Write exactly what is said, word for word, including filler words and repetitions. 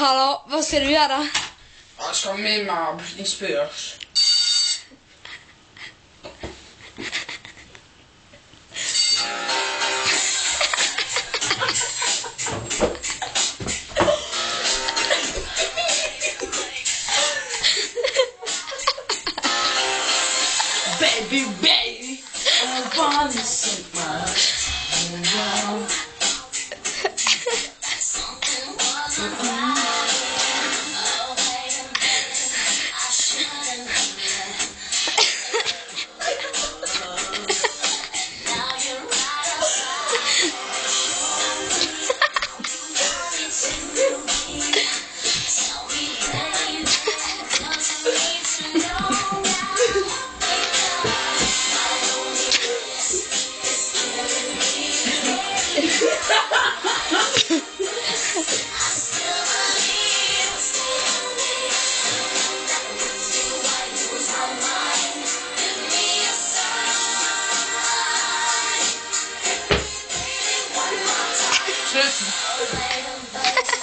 Hallå, vad ska du göra? Jag ska mima Britney Spears. Baby, baby, I want you so much. Oh, Sluta.